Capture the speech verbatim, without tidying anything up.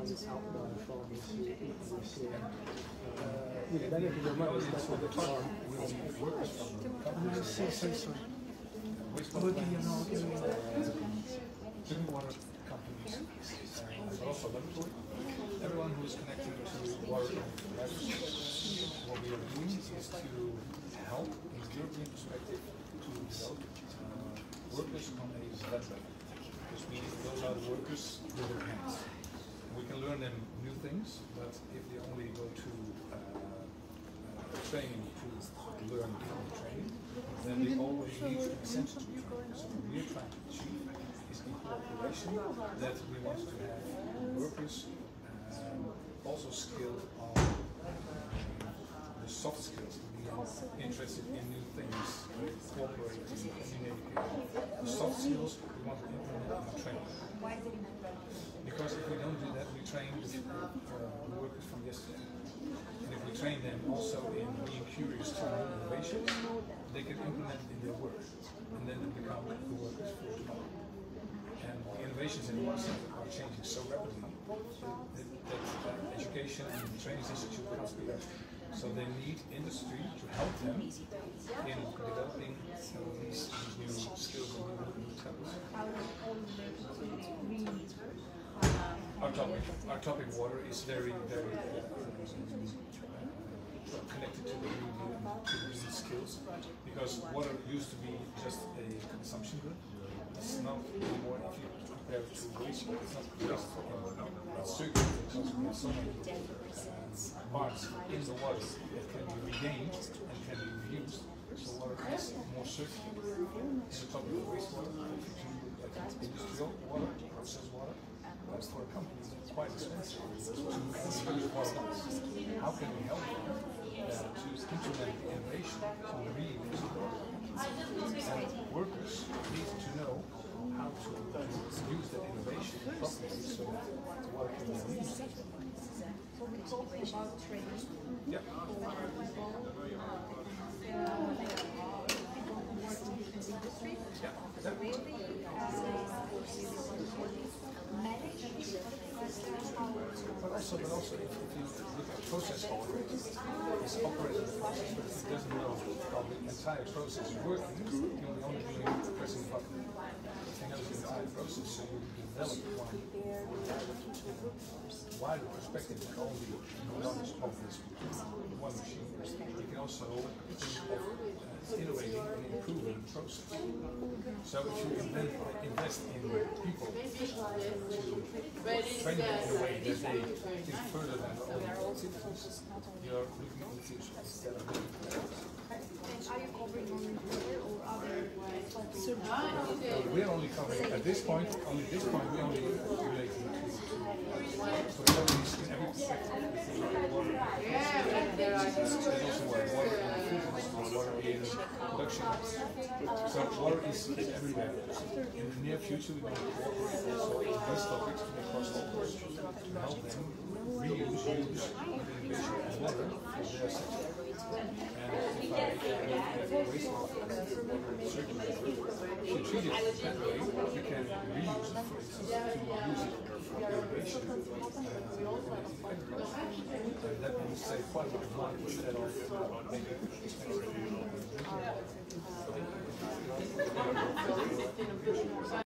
drinking water companies, uh, but also laboratory. Everyone who is connected to water and labs, what we are doing is to help, in the European perspective, to develop uh, workers on a lab level. Which means those are the workers with their hands. We can learn them new things, but if they only go to uh, uh, training to learn from training, then they already need to be sent to training. So what we are trying to achieve is the cooperation that we want to have workers um, also skilled on the soft skills, to be interested in new things, cooperating, communicating. The soft skills we want to implement in our training. Because if we don't do that, we train the uh, workers from yesterday. And if we train them also in being curious to new innovations, they can implement it in their work. And then they become the workers for tomorrow. And the innovations in the water sector are changing so rapidly that, that uh, education and the training institute cannot speed up. So they need industry to help them in developing uh, these, these new skills and new talents. Our topic, our topic water is very, very uh, connected to the new, to the new skills, because water used to be just a consumption good. It's not anymore, if you compare it to wastewater, it's not just uh, it's circular, because we have so many uh, parts in the water that can be regained and can be reused. So water is more circular. It's the topic of wastewater. If you do like industrial water, processed water, that's for a company that's quite expensive to use water. How can we help them uh, to implement innovation to reuse water? And workers need to know how to use that innovation properly so that the water can be reused. Yeah. But also, but also if, if you look at process operators, it's operating the process, but if it doesn't know how the entire process is working, you're only doing pressing the button. If you know the entire process, so you develop one wider perspective than only knowledge of this one machine. You can also think of uh, innovating and improving the process. So if you invent, invest in people to train them in a way that they think further than their own citizens, you're looking at the future instead of looking at the Are you covering only water or other topics? uh, we're only covering, at this point, only this point, we only relate to so companies in every perspective. Water, there's also water in food industry, water in production. So water is, is everywhere. In the near future, we're going to cooperate also on these topics to make crossovers to help them reuse, use innovation of water for their sector. And if I have wastewater, water circulator, if you treat it that way, you can reuse it, for instance, to use it for irrigation uh, in agriculture. And that will save quite a lot of money instead of uh, making it expensive.